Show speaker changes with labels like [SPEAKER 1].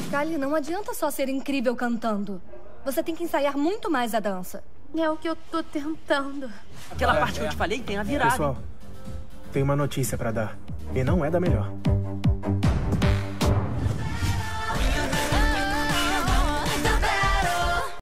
[SPEAKER 1] Skyler, não adianta só ser incrível cantando. Você tem que ensaiar muito mais a dança.
[SPEAKER 2] É o que eu tô tentando.
[SPEAKER 3] Aquela parte que eu te falei tem a virada.
[SPEAKER 4] Pessoal, tem uma notícia pra dar. E não é da melhor.